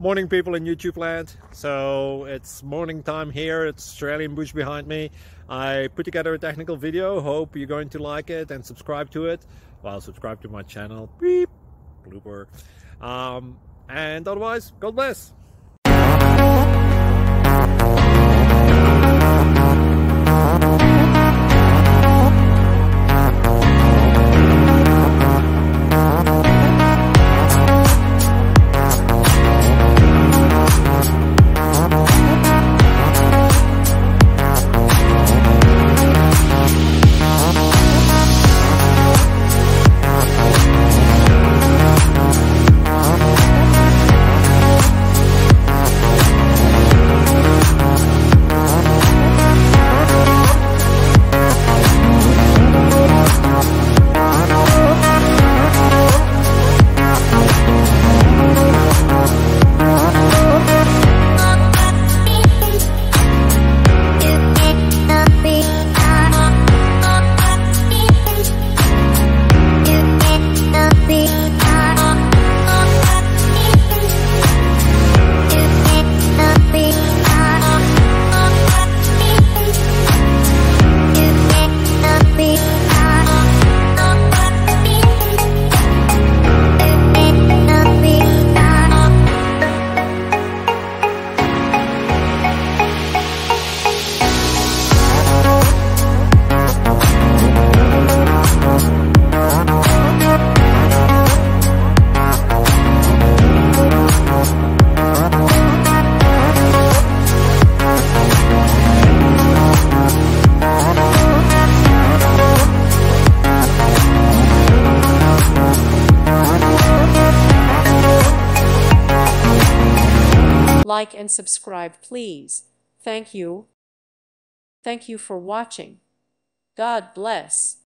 Morning, people in YouTube land. So it's morning time here. It's Australian bush behind me. I put together a technical video. Hope you're going to like it and subscribe to it. Well, subscribe to my channel. Beep. Blooper. And otherwise, God bless. Like and subscribe, please. Thank you. Thank you for watching. God bless.